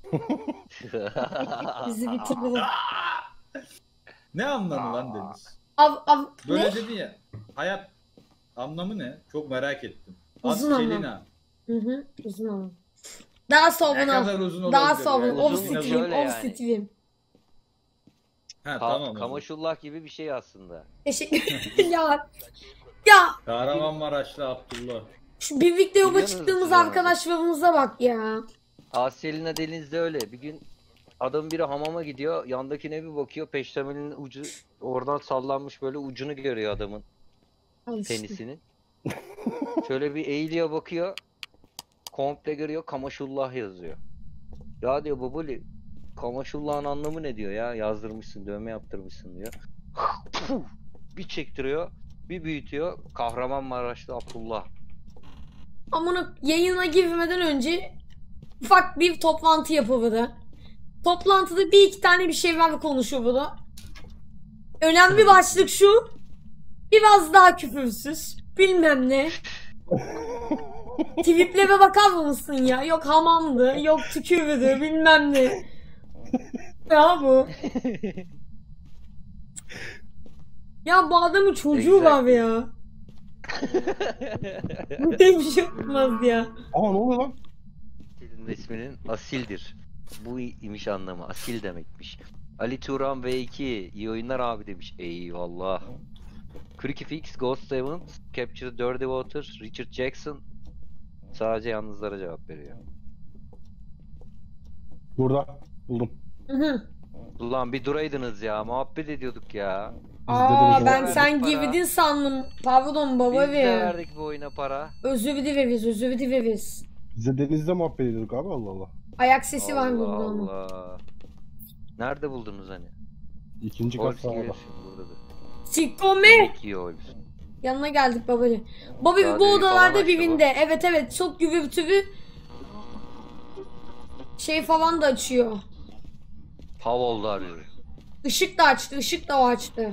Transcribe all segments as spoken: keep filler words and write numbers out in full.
Bizi bitirdi. Ne anlamı lan Deniz? Av, av, Böyle ne? dedi ya. Hayat anlamı ne? Çok merak ettim. Uzun anlam. Askelina. Hı hı, uzun anlam. Daha Ne savunal. kadar uzun Daha olabilir savun. ya? Of Uzun Dinozor- Steam, şöyle of yani. Steam. Ha Ka tamam o zaman. Kamaşullah gibi bir şey aslında. Teşekkür ya. Ya Kahramanmaraşlı Abdullah. şu birlikte yola Biliyorsunuz çıktığımız siz onu. arkadaşlarımıza bak ya. Aselina Deniz'de öyle. Bir gün adam biri hamama gidiyor. Yandakine bir bakıyor. Peştemalinin ucu oradan sallanmış, böyle ucunu görüyor adamın Al işte. penisinin. Şöyle bir eğiliyor, bakıyor. Komple görüyor. Kamaşullah yazıyor. Ya diyor babali, Kamaşullah'ın anlamı ne diyor ya? Yazdırmışsın, dövme yaptırmışsın diyor. Bir çektiriyor. Bir büyütüyor. Kahramanmaraşlı Abdullah. Amına yayına girmeden önce ufak bir toplantı yapıldı. Toplantıda bir iki tane bir şeyler konuşuldu. Önemli başlık şu. Biraz daha küfürsüz. Bilmem ne. Tweetlere bakar mısın ya? Yok hamamdı, yok tükürdü, bilmem ne. Ya bu. Ya bu adamın çocuğu var ya. Bu bir şey olmaz ya. Aa ne oluyor lan? Senin isminin Asil'dir. Bu imiş anlamı. Asil demekmiş. Ali Turan V iki. İyi oyunlar abi demiş. Eyvallah. Creaky Fix, Ghost Event, Capture Dirty Water, Richard Jackson. Sadece yalnızlara cevap veriyor. Burada buldum. Hı hı. Ulan bir duraydınız ya. Muhabbet ediyorduk ya. Aa de ben para. sen girdin sandım. Pardon baba Biz de be. verdik bu oyuna para. Özür dileriz, özür dileriz. Biz de denizde muhabbet ediyorduk abi, Allah Allah. Ayak sesi var Allah burada ama. Allah. Nerede buldunuz hani? İkinci kat Polisi sağda. gelir buradadır. Sikome. Yemek yiyor o biz. Yanına geldik babacığım. Baba bu Radyoyu falan odalarda açtı birinde. Evet evet çok gürültülü. Şey falan da açıyor. Havolda arıyor. Işık da açtı, ışık da o açtı.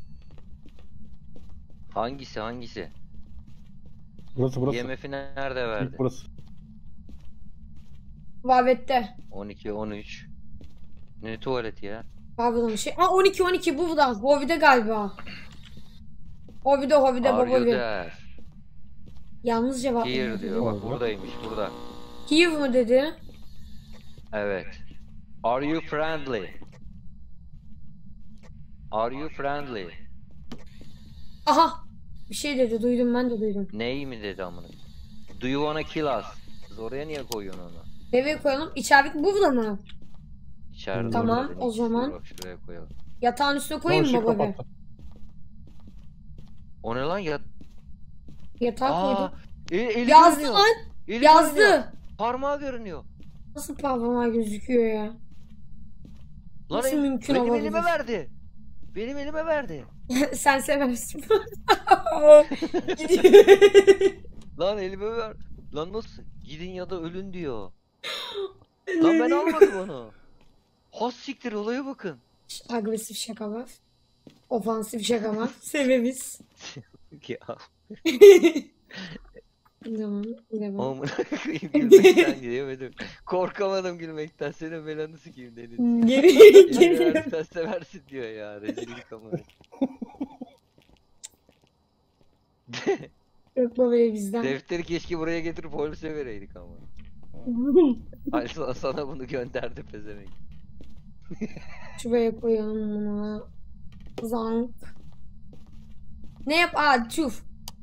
Hangisi hangisi? Burası burası. I M F'i nerede verdi? İlk burası. Vavette. on iki on üç. Ne tuvaleti ya? Pardon bir şey. Ha on iki on iki burada. Hovi'de galiba. Hovi'de Hovi'de Are baba you bir. there? Yalnız cevap Here veriyor. diyor. Bak buradaymış burada. Here mı dedi? Evet. Are you friendly? Are you friendly? Aha. Bir şey dedi duydum ben de duydum. Ney mi dedi amına? Do you wanna kill us? Siz oraya niye koyuyorsun onu? Nereye koyalım? İçeride burada mı? İçeride Tamam, orada, o ikisi de zaman. Bak şuraya koyalım. Yatağın üstüne Lan koyayım ışığı mı baba bir? kapattı. O ne lan ya? Yatağa Aa, koydum. el, eli Yazdı görünüyor. lan. Eli Yazdı. görünüyor. Parmağı görünüyor. Nasıl parmağı gözüküyor ya? Lan Nasıl el- mümkün benim olabilir? elime verdi. Benim elime verdi. Sen seversin. Gidiyor. Lan elime ver. Lan nasıl? Gidin ya da ölün diyor. Lan ben almadım onu. Has siktir, olaya bakın. Agresif şaka var. Ofansif şaka var. Severiz. Ya Devam. Devam. amına koyayım, gülmekten gidemedim. Korkamadım gülmekten. Senin belanı sikeyim Deniz. Geri Elime geri. versen seversin diyor ya. Rezillik amına. Yok babaya bizden. Defteri keşke buraya getirip polise vereydik ama. Ay sana, sana bunu gönderdi pezevenk. Şuraya koyalım bunu. Zank. Ne yap? Aa çuf.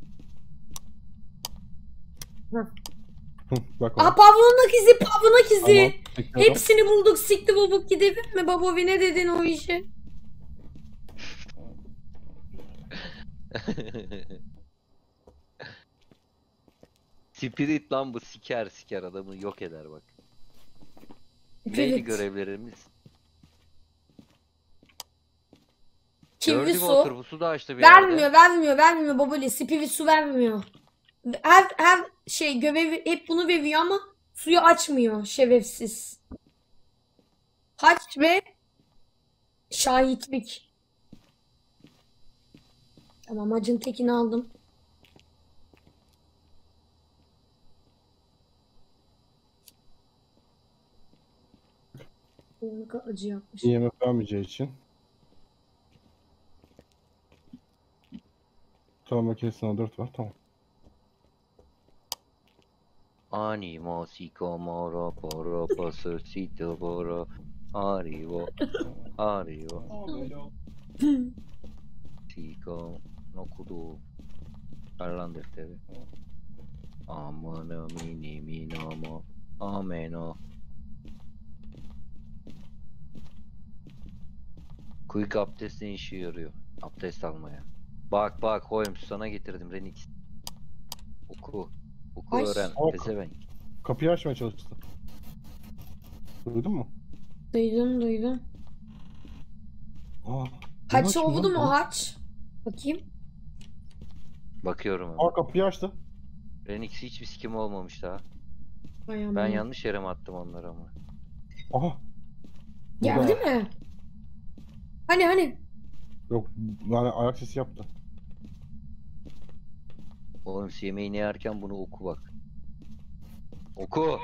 Hı, bak Aa orada. pavlonak izi, pavlonak izi. Tamam, bekliyorum. Hepsini bulduk. Sikti bulduk gidelim mi? Babovi ne dedin o işe? Spirit lan bu, siker siker adamı yok eder bak. Neydi Spirit. görevlerimiz? Kirli Dirty su. Water, bu su da açtı bir yerde. Vermiyor, vermiyor, vermiyor baboli. Spirit su vermiyor. Her, her şey görevi hep bunu veriyor ama suyu açmıyor şerefsiz. Haç ve şahitlik. Tamam hacın tekini aldım. Ne kadar acı yapmış. E M F vermeyeceği için. Tamam, makinesine dört var, tamam. Animo siko moro poro poso sito poro arivo arivo siko no kudo parlan defteri amano mini minamo ameno Quick abdest ne işe yarıyor? Abdest almaya. Bak bak Holmes sana getirdim Renix. Oku. Oku Ay. öğren. Oku. Pezevenk. Kapıyı açmaya çalıştı. Duydun mu? Duydum duydum. Aa, Haç açmıyor oldu lan? mu haç? Bakayım. Bakıyorum hemen. Aa, kapıyı açtı. Renix hiçbir sikim olmamış daha. Vay Ben aman. yanlış yere mi attım onları ama? Aha. Geldi Burada. mi? Hani hani. Yok, yani ayak sesi yaptı. Holmes yemeğini yerken bunu oku bak. Oku.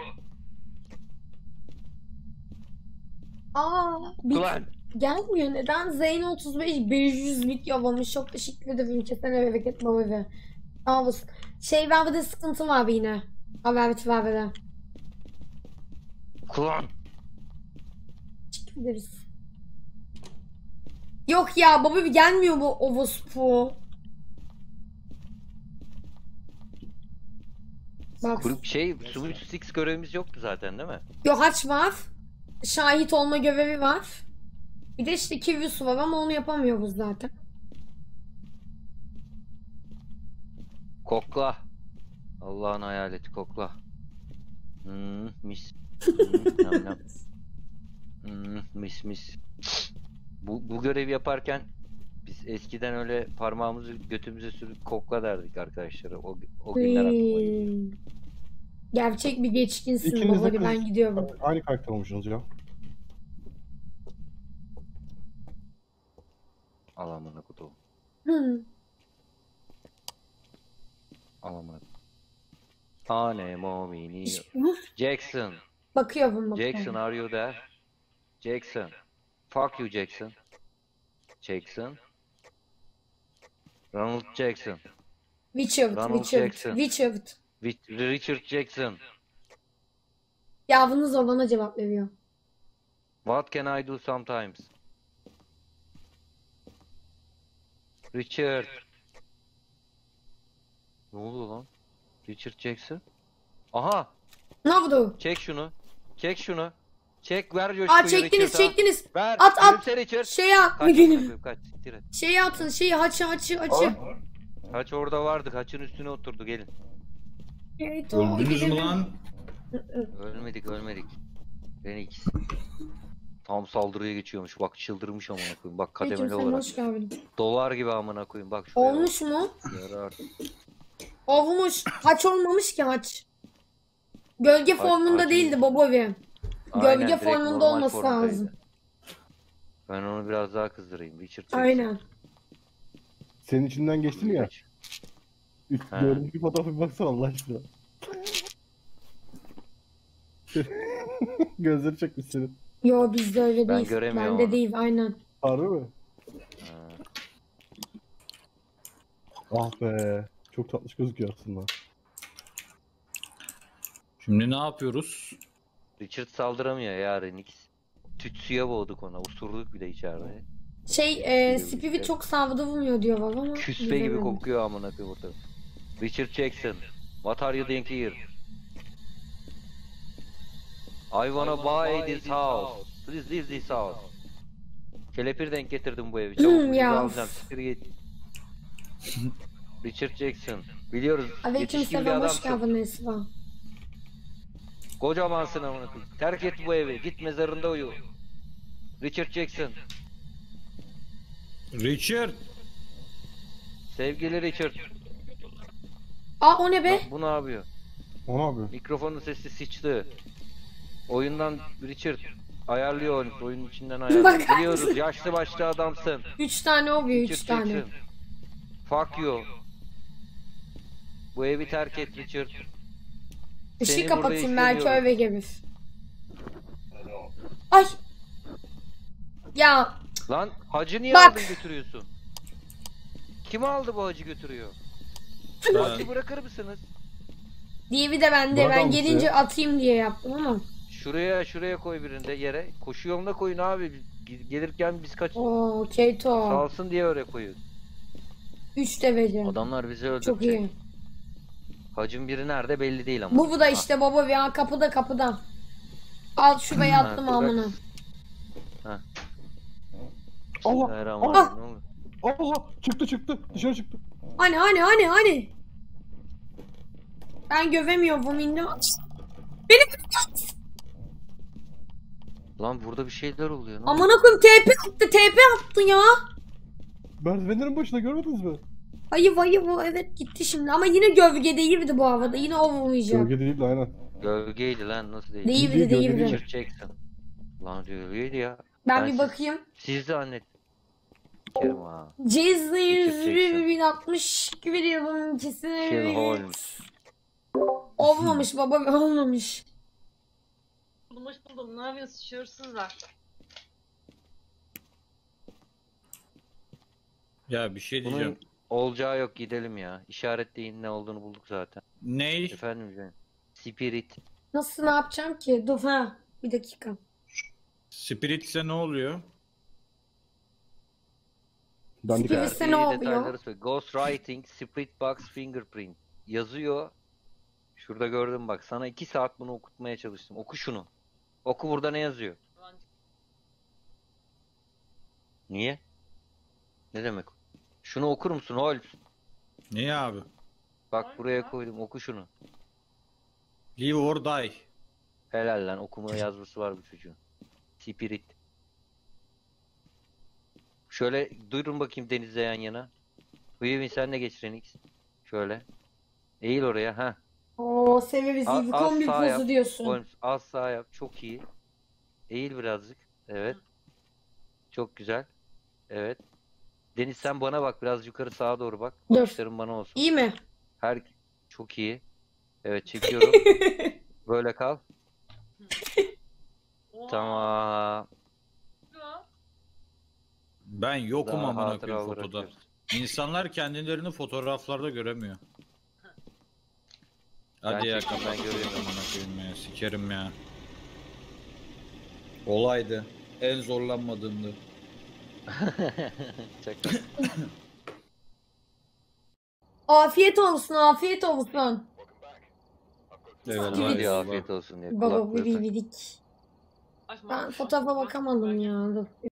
Aa, bit Ulan. gelmiyor. Neden? Zeyn otuz beş beş yüz bit yollamış. Çok teşekkür ederim. Kesene bereket baba be. Sağ olasın. Şey vermede sıkıntı var abi yine. Haber biti vermede. Ulan. Teşekkür ederiz. Yok ya baba bir gelmiyor bu Ovospu. Bak. Grup şey Switch Six görevimiz yoktu zaten değil mi? Yok haç var. Şahit olma görevi var. Bir de işte Kivyus var ama onu yapamıyoruz zaten. Kokla. Allah'ın hayaleti kokla. Hmm, mis. Hmm, nam nam. Hmm, mis mis. Bu, bu görevi yaparken biz eskiden öyle parmağımızı götümüze sürüp kokla derdik arkadaşlar. O, o günler aklıma geliyor. Hmm. Gerçek bir geçkinsin İkiniz baba. de Hadi ben kız- gidiyorum. Aynı karakter olmuşsunuz ya. Al amına kutu. Hmm. Al amına. Ane momini. Jackson. Bakıyorum bakıyorum. Jackson are you there? Jackson. Fuck you Jackson. Jackson. Ronald Jackson. Richard, Ronald Richard, Jackson. Richard. Wi- Richard Jackson. Yavrunuz o bana cevap veriyor. What can I do sometimes? Richard. Ne oluyor lan? Richard Jackson. Aha! Ne oldu? Çek şunu. Çek şunu. Çek ver Aa coşkuyu çektiniz Richard'a. çektiniz. Ver. At, at. Gülümse Richard. Şey at. Kaç, Benim. kaç, siktir et. Şey atın şeyi haçı haçı haçı. Kaç orada vardı. Kaçın üstüne oturdu gelin. Evet, o Öldünüz mü gidelim. lan? Ölmedik ölmedik. Renix. Tam saldırıya geçiyormuş. Bak çıldırmış amına koyayım. Bak kademeli Aleyküm selam, olarak. hoş geldin. Dolar gibi amına koyayım. Bak şuraya. bak. Olmuş mu? Yarar. Olmuş. Haç olmamış ki haç. Gölge Haç- formunda haç- değildi Bobovi. Aynen, Gölge direkt formunda normal olması formdaydı. lazım. Ben onu biraz daha kızdırayım. Richard Jackson. Aynen. Senin içinden geçtim ya. Üç, Ha. dördüncü fotoğrafa bir baksana Allah aşkına. Gözleri çekmiş senin. Yo bizde öyle Ben değil. göremiyorum Bende onu. değil aynen. Harbi mi? Ha. Ah be. Çok tatlış gözüküyor aslında. Şimdi ne yapıyoruz? Richard saldıramıyor ya Renix. Tütsüye boğduk ona. Usurduk bir de içeride. Şey e, Spivi çok savda vurmuyor diyor baba ama. Küspe gibi bilemedim. kokuyor amına koyayım orada. Richard Jackson. What are you doing here? I wanna buy this house. Please leave this house. Kelepir denk getirdim bu evi. Çabuk Hmm, bizi ya. alacağım. Siktir git. Richard Jackson. Biliyoruz. Aleyküm Yetişkin bir selam hoş adamsın. geldin Esra. Kocamansın amına koyayım. Terk et bu evi. Git mezarında uyu. Richard Jackson. Richard. Sevgili Richard. Aa o ne be? Bak bu ne yapıyor? O ne yapıyor? Mikrofonun sesi sıçtı. Oyundan Richard ayarlıyor oyunu. Oyunun içinden ayarlıyor. Bakar Biliyoruz yaşlı başlı adamsın. Üç tane o bir üç Richard tane. Jackson. Fuck you. Bu evi terk et Richard. Işığı Seni kapatayım burada belki istemiyorum. eve gelir. Ay Ya Lan hacı niye Bak. aldın götürüyorsun? Kim aldı bu hacı götürüyor? Ben- Hacı bırakır mısınız? diyevi de bende. Bırak Ben almışsın gelince ya. atayım diye yaptım ama. Şuraya şuraya koy birinde yere. Koşu yoluna koyun abi. Ge- Gelirken biz kaç Oo Keto. salsın diye öyle koyun. üç deveci. Adamlar bizi öldürecek. Çok iyi. Hacın biri nerede belli değil ama. Bu bu da işte baba ya, kapıda kapıda. Al şuraya Ha, attım bırak. amına. Ha. Allah! Bismillahirrahmanirrahim. Ne oldu? Allah! Çıktı çıktı. Dışarı çıktı. Hani hani hani hani. Ben gövemiyorum, indim. Beni Lan burada bir şeyler oluyor. Ne amına koyayım, T P attı, T P attı ya. Merdivenlerin başında görmediniz mi? Ayıp ayıp o, evet gitti şimdi ama yine gövge değildi bu havada, yine o vurmayacak. Gölge değil de aynen. Gölgeydi lan, nasıl değil? Değildi Gölge değildi. değil. Richard Jackson. Lan gölgeydi ya. Ben Ben bir siz- bakayım. Siz de annet. Kerim ha. Jason yüz Jackson. bin altmış veriyor bunun ikisine. Kill Holmes. Olmamış baba, olmamış. Buldum, hoş buldum. Ne yapıyorsun şuursuzlar? Ya bir şey Bunun diyeceğim. olacağı yok, gidelim ya. İşaretleyin, ne olduğunu bulduk zaten. Ney? Efendim canım. Spirit. Nasıl, ne yapacağım ki? Dur ha. Bir dakika. Spirit ise ne oluyor? Dandik. Spirit- Verdiği Birisi ne oluyor? detayları söyle. Ghostwriting, Spirit Box, Fingerprint. Yazıyor. Şurada gördüm bak. Sana iki saat bunu okutmaya çalıştım. Oku şunu. Oku, burada ne yazıyor? Niye? Ne demek? Şunu okur musun Holmes? Niye abi? Bak buraya koydum. Oku şunu. Live or die. Helal lan, okuma yazması var bu çocuğun. Spirit. Şöyle duyurun bakayım denizle yan yana. Huyevin sen de geç Renix. Şöyle. Eğil oraya ha. Oo seviye bizi Az- bir az kombi sağ pozu yap. diyorsun. Holmes az sağ yap. Çok iyi. Eğil birazcık. Evet. Çok güzel. Evet. Deniz sen bana bak. Biraz yukarı sağa doğru bak. Dur. Bakışların bana olsun. İyi mi? Her çok iyi. Evet, çekiyorum. Böyle kal. Tamam. Ben yokum Daha amına hatıra koyayım olarak fotoda. görürüz. İnsanlar kendilerini fotoğraflarda göremiyor. Hadi ya, çektim, ben kapat görüyorum. amına koyayım ya. Sikerim ya. Olaydı. En zorlanmadığımdı. Çakal. Afiyet olsun, afiyet olsun. Eyvallah. Spirit. Hadi eyvallah. afiyet olsun diye Baba kulaklığı tak. bibi bidik. Ben fotoğrafa bakamadım ya. Dur.